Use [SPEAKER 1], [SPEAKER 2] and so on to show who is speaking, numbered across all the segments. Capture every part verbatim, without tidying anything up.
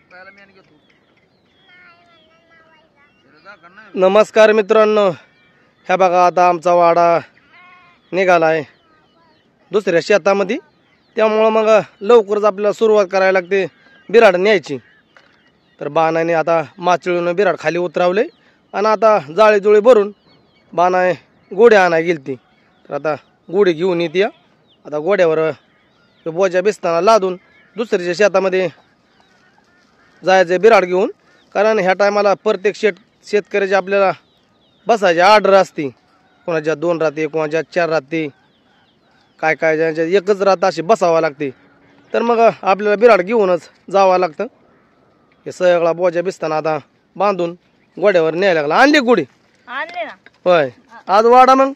[SPEAKER 1] नमस्कार मित्रांनो, ह्या बघा आता आमचा वाडा निघालाय दुसऱ्या शेतामध्ये, त्यामुळं मग लवकरच आपल्याला सुरुवात करायला लागते बिराड न्यायची. तर बाणाने आता माचळून बिराड खाली उतरावले आणि आता जाळी जुळी भरून बाणाने गोड्या आणाय गेलती. तर आता गोडी घेऊन येते. आता गोड्यावर बोजा बिस्ताना लादून दुसऱ्याच्या शेतामध्ये जायचं बिराड घेऊन, कारण ह्या टायमाला प्रत्येक शेत शेतकऱ्याची आपल्याला बसायची ऑर्डर असते. कोणाच्या दोन रात्री, कोणाच्या चार रात्री, काय काय ज्यांच्या एकच रात अशी बसावं लागते. तर मग आपल्याला बिराड घेऊनच जावं लागतं. हे सगळा बोजा बिस्ताना आता बांधून गोड्यावर न्यायला लागला. आणली गोडी
[SPEAKER 2] आणले ना
[SPEAKER 1] होय आज वाडा मग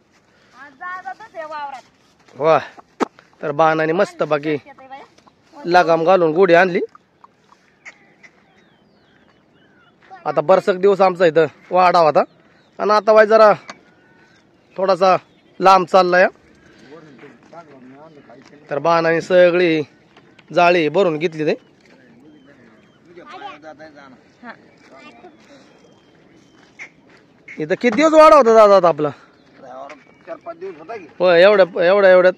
[SPEAKER 1] वा. तर बाणाने मस्त बाकी लगाम घालून गोडी आणली. आता बरसक दिवस आमचा इथं वाडा होता आणि आता वाय जरा थोडासा लांब चाललाय. तर बाणाने सगळी जाळी भरून घेतली. ते इथं किती दिवस वाडा होता दादा आता आपला?
[SPEAKER 3] चार पाच दिवस होता की
[SPEAKER 1] होय एवढ्या एवढ्या एवढ्यात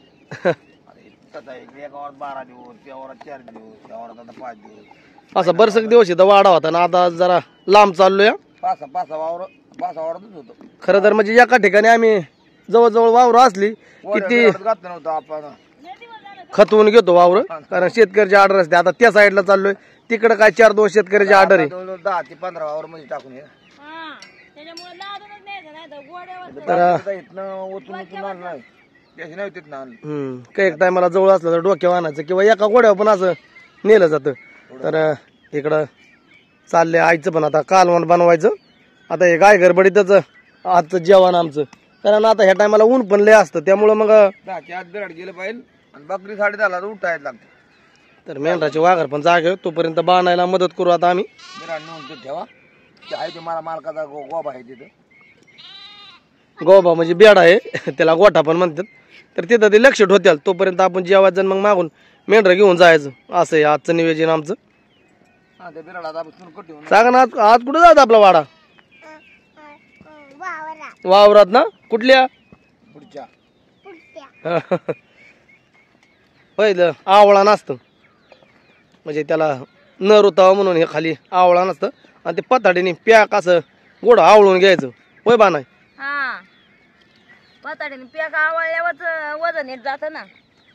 [SPEAKER 3] बारा दिवस, त्यावर चार दिवस, त्यावर आता पाच दिवस,
[SPEAKER 1] असं बरसक दिवस इथं वाडा होता ना. आता जरा लांब चाललोय.
[SPEAKER 3] पाच पाच वावर पाच वावरातच होतो.
[SPEAKER 1] खरं तर म्हणजे एका ठिकाणी आम्ही जवळजवळ वावर असली किती
[SPEAKER 3] घातलं नव्हतं आपण,
[SPEAKER 1] खतवून घेतो वावर, कारण शेतकऱ्याची ऑर्डर असते. आता त्या साईडला चाललोय, तिकडे काय चार दोन शेतकऱ्याची ऑर्डर आहे.
[SPEAKER 3] जवळजवळ दहा ते पंधरा वावर मध्ये टाकून ये.
[SPEAKER 1] तर
[SPEAKER 3] इथनं ओतून ओतून आणलं नाही, त्याची नाही तिथनं आणलं.
[SPEAKER 1] हम्म काही एक टायमाला जवळ असलं तर डोक्यावर आणायचं किंवा एका गोड्यावर पण असं नेलं जातं. तर इकडं चाललंय आईचं पण आता कालवण बनवायचं. आता हे गाय गडबडीतच आजचं जेवण आमचं, कारण आता ह्या टायमाला ऊन पण लय असतं, त्यामुळं मग
[SPEAKER 3] दहाची आत बिराड गेलं पाहिजे आणि बकरी साडे दहाला उठायला लागते.
[SPEAKER 1] तर मेंढराचे वाघर पण जागे तोपर्यंत बाणायला मदत करू आता आम्ही.
[SPEAKER 3] बिराड नेऊन ते ठेवा. ते आहे ते मला मालकाचा गो गोबा आहे तिथं.
[SPEAKER 1] गोबा म्हणजे बेड आहे, त्याला गोठा पण म्हणतात. तर तिथं ते लक्ष ठेवत्याल तोपर्यंत आपण जेवायचं मग मागून मेंढर घेऊन जायचं. असं आहे आजचं नियोजन आमचं. सांगा ना आज आज कुठं जात आपला वाडा? वावरात ना? कुठल्या?
[SPEAKER 3] पुढच्या
[SPEAKER 1] पहिलं आवळा नसतं, म्हणजे त्याला न रुतावं म्हणून हे खाली आवळा नसतं आणि ते पताडीने पॅक असं गोड आवळून घ्यायचं. होय बा नाही?
[SPEAKER 2] हा पताडीने पॅक आवळल्यावर वजन नीट जात ना.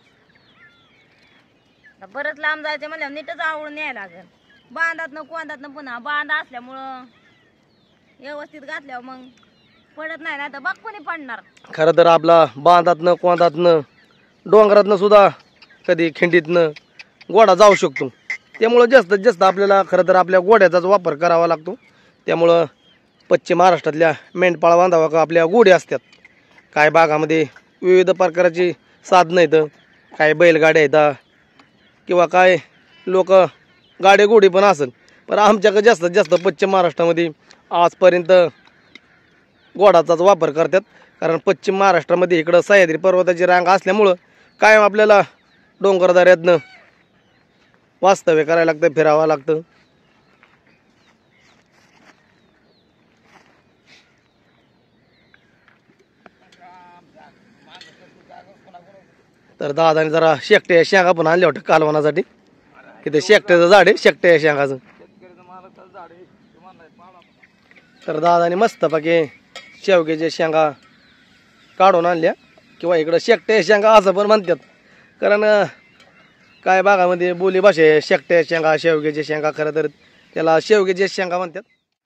[SPEAKER 2] बरंच लांब जायचं म्हणल्यावर नीटच आवळून न्यायला लागेल. बांधात न कोंदात न पुन्हा बांध असल्यामुळं व्यवस्थित घातल्यावर मग पडत नाही, नाही तर बघ कोणी पडणार.
[SPEAKER 1] खरं तर आपला बांधातनं कोंदातनं डोंगरातनं सुद्धा कधी खिंडीतनं गोडा जाऊ शकतो. त्यामुळं जास्तीत जास्त आपल्याला खरं तर आपल्या गोड्याचाच वापर करावा लागतो. त्यामुळं पश्चिम महाराष्ट्रातल्या मेंढपाळ बांधावा आपल्या गोडी असतात. काय भागामध्ये विविध प्रकारची साधनं आहेत, काय बैलगाड्या आहेत किंवा काय लोक गाडी गोडी पण असेल. पण आमच्याकडे जास्तीत जास्त पश्चिम महाराष्ट्रामध्ये आजपर्यंत गोडाचाच वापर करतात, कारण पश्चिम महाराष्ट्रामध्ये इकडं सह्याद्री पर्वताची रांग असल्यामुळं कायम आपल्याला डोंगरदऱ्यातनं वास्तव्य करायला लागतं, फिरावं लागतं. तर दादाने जरा शेकट्या शेंगा पण आणल्या होत्या कालवणासाठी. तिथे शेकट्याचं झाड आहे, शेकट्या शेंगाचं. तर दादाने मस्तपैकी शेवग्याच्या शेंगा काढून आणल्या, किंवा इकडं शेकट्या शेंगा असं पण म्हणतात, कारण काय भागामध्ये बोली भाषा आहे शेकट्या शेंगा, शेवग्याच्या शेंगा. खरं तर त्याला शेवग्याच्या शेंगा म्हणतात.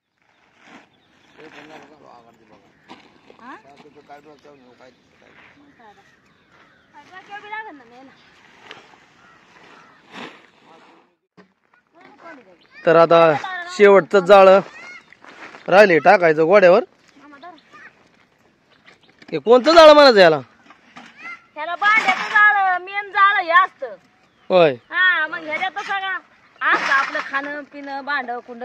[SPEAKER 1] तर आता शेवटचं जाळ राहिले टाकायचं गोड्यावर. हे कोणतं जाळ म्हणायचं याला?
[SPEAKER 2] ह्याला भांड्याचं जाळ, मेन जाळ हे असतं.
[SPEAKER 1] होय
[SPEAKER 2] हा मग ह्याच्यात सगळं असतं आपलं खाणं पिणं भांड कुंड.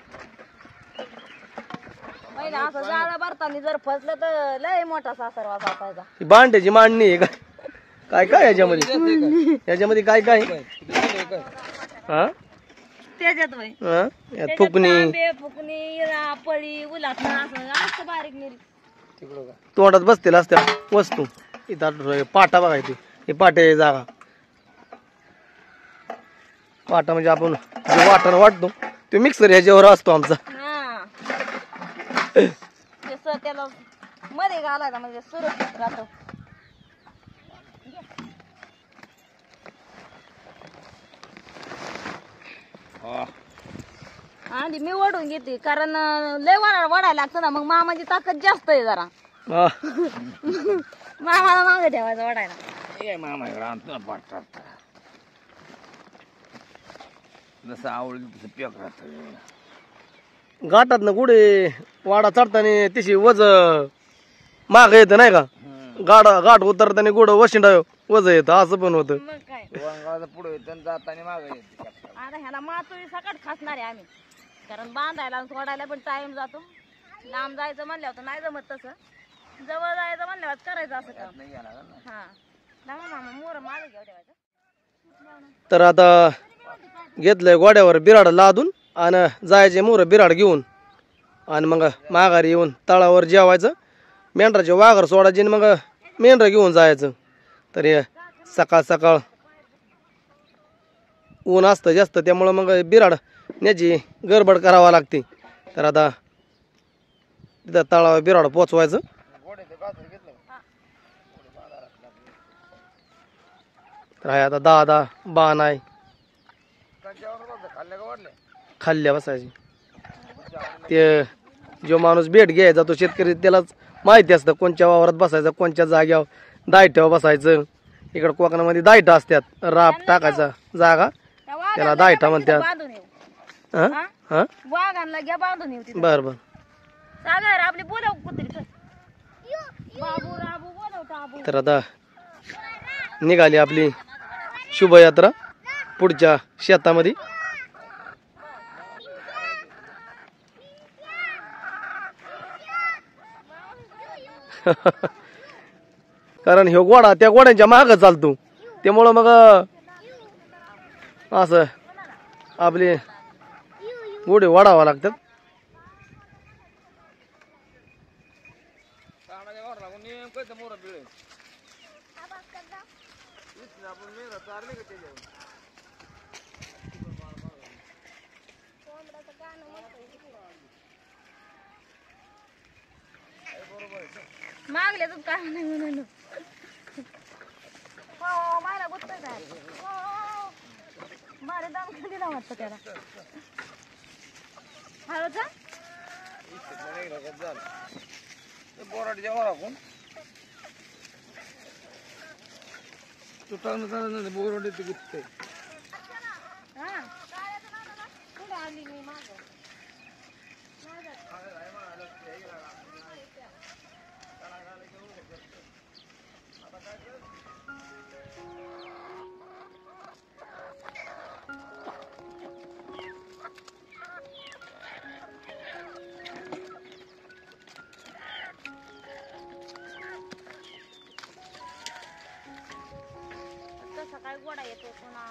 [SPEAKER 2] पहिला असं जाळ भरताना जर फसलं तर लय मोठा सासरवा सापायचा.
[SPEAKER 1] ही भांड्याची मांडणी आहे का? काय काय याच्यामध्ये? याच्यामध्ये काय काय? हा
[SPEAKER 2] त्याच्यात वय
[SPEAKER 1] हा यात
[SPEAKER 2] त्याच्यात
[SPEAKER 1] फुकणी
[SPEAKER 2] तांबे, फुकणी इळा, पळी उलाटणं असं असतं बारीक निरीक.
[SPEAKER 1] तोंडात बसतील असत्या वस्तू. इथं पाटा बघायची ही पाट्याची जागा. पाटा म्हणजे आपण जे वाटण वाटतो ते मिक्सर ह्याच्यावर असतो आमचा.
[SPEAKER 2] हा तसं त्याला मध्ये घालायचा म्हणजे सुरक्षित राहतो. आणि मी वडून घेते कारण अं, लय वडा वडायला लागतं ना, मग मामाची ताकद जास्त आहे जरा.
[SPEAKER 1] हा.
[SPEAKER 2] मामाला मागे ठेवायचं वडायला.
[SPEAKER 3] ये मामा इकडं आणतो पाठतात जसं आवडलं तसं पेक राहत.
[SPEAKER 1] घाटात ना गुडे वाडा चढताना तिशी वज माग येतं नाही का. गाडा घाट उतरताना गुड वशिंडा वज येतं असं पण होतं.
[SPEAKER 2] मग काय
[SPEAKER 3] वांगाचं पुढे येतं जाताना मागे येते.
[SPEAKER 2] आता ह्याला मातोळी सकाळ खासणार आहे आम्ही, कारण बांधायला आणि सोडायला पण टाइम जातो. लांब जायचं म्हणल्यावर तर नाही जमत तसं, जवळ जायचं म्हणल्यावर करायचं असं काम. हा लांब मामा मोर मागे घेऊ ठेवायचं.
[SPEAKER 1] तर आता घेतलंय गोड्यावर बिराड लादून आणि जायचे मोर बिराड घेऊन आणि मग माघारी येऊन तळावर जेवायचं. मेंढराचे वाघर सोडायचे आणि मग मेंढर घेऊन जायचं. तर हे सकाळ सकाळ ऊन असतं जास्त, त्यामुळं मग बिराड न्याची गडबड करावा लागते. तर आता तिथं तळावर बिराड पोचवायचं. तर आहे आता दादा बाण आहे खाल्ल्या बसायची. ते जो माणूस भेट घ्यायचा जातो शेतकरी त्यालाच माहिती असतं कोणत्या वावरात बसायचं, कोणत्या जाग्यावर दायट्यावर बसायचं. इकडं कोकणामध्ये दायटा असतात, राप टाकायचा जागा त्याला दायटा म्हणतात.
[SPEAKER 2] बांधून येऊ
[SPEAKER 1] हा हा
[SPEAKER 2] वाघांना घ्या बांधून येऊ तिथं.
[SPEAKER 1] बर बर.
[SPEAKER 2] सागर आपली बोलव कुत्री चल. बाबू राबू बोलव टाबू.
[SPEAKER 1] तर आता निघाली आपली शुभयात्रा पुढच्या शेतामध्ये. कारण ह्यो गोडा त्या गोड्यांच्या माग चालतो, त्यामुळं मग असं आपले गोडे वाढावा लागतात.
[SPEAKER 2] मागले तू काय नाही म्हणून हो मला गुत्तच आहे. हो मारे दाम दिला वाटतं त्याला. हळूचा
[SPEAKER 3] बोराट जेव्हा राखून तुटावून चालत बोराट येते गुत्ते.
[SPEAKER 2] हा कुठं आली मी माग सकाळी गोडा येतो पुन्हा.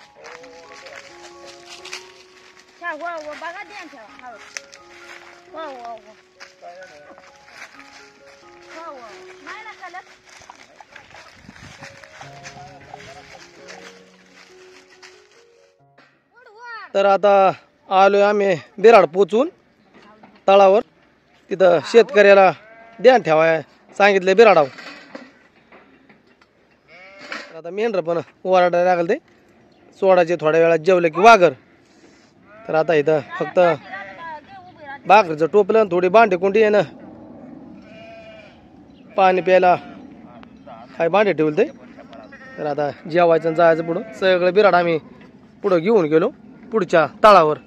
[SPEAKER 2] छा हो हो बघा द्या ठेवा हो हो हो हो हो नाही ना कलर.
[SPEAKER 1] तर आता आलोय आम्ही बिराड पोचून तळावर. तिथं शेतकऱ्याला ध्यान ठेवाय सांगितलंय बिराडावर. आता मेंढर पण ओरडायला लागल ते सोडायचे थोड्या वेळात जेवलं की वाघर. तर आता इथं फक्त भाकरीचं टोपलं आणि थोडी भांडी कुंडी आहे ना, पाणी प्यायला काय भांडे ठेवलं ते. तर आता जेवायचं आणि जायचं पुढं. सगळं बिराड आम्ही पुढं घेऊन गेलो पुढच्या तळावर.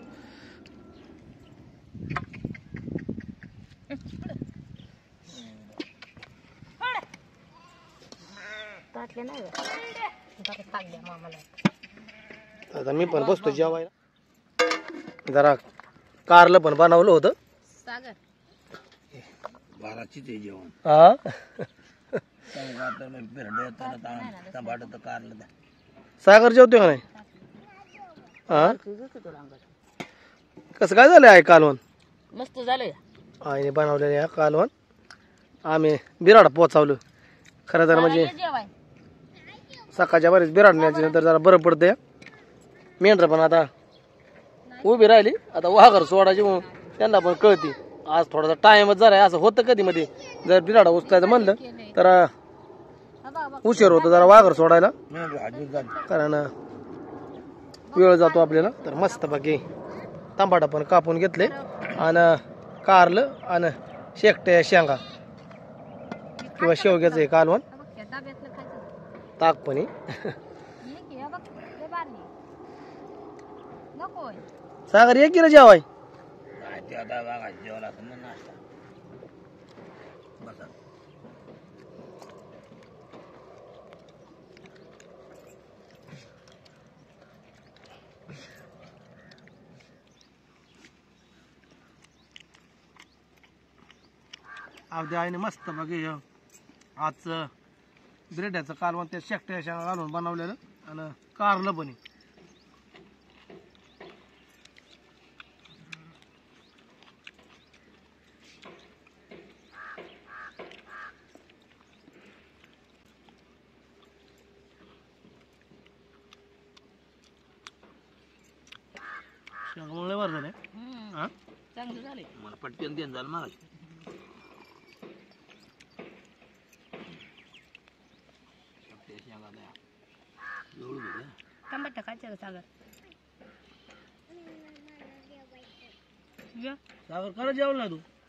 [SPEAKER 1] आता मी पण बसतो जेवायला. जरा कारलं पण बनवलं होतं.
[SPEAKER 2] सागर
[SPEAKER 3] बाराचीच आहे जेवण.
[SPEAKER 1] हा
[SPEAKER 3] कारलं
[SPEAKER 1] सागर जेवतोय का नाही. हा कसं काय झालं आहे कालवण
[SPEAKER 2] मस्त झालंय
[SPEAKER 1] आईने बनवलेलं आहे कालवण आम्ही बिराड पोचावलं खरं तर म्हणजे
[SPEAKER 2] जेवाय
[SPEAKER 1] सकाळच्या बरेच बिराड न्यायच्या नंतर जरा बरं पडतंय मेंढर पण आता उभी राहिली आता वाघर सोडायची म्हणून त्यांना पण कळते आज थोडासा टाइमच जरा आहे असं होतं कधी मध्ये जर बिराडा उचलायचं म्हणलं तर उशीर होतो जरा वाघर सोडायला कारण वेळ जातो आपल्याला तर मस्त बाकी तांबाटा पण कापून घेतले आणि कारलं आणि शेकट्या शेंगा किंवा शेवग्याचं हे कालवण ताकपणी सागर ये की रे जेवाय
[SPEAKER 3] ते आता बघा जेवण असं म्हणून नाश्ता बसा
[SPEAKER 1] अगदी आईने मस्त बघे आजचं ब्रेड्याचं कालवण त्या शेकट्या शेंगा घालून बनवलेलं आणि कारलं पण आहे. शेंगा मुळे वर झाले हा
[SPEAKER 2] चांगलं झालंय
[SPEAKER 3] मला पटकन देण झालं मग
[SPEAKER 2] टमाटा खायचं सागर
[SPEAKER 1] सागर खरं जेवला तू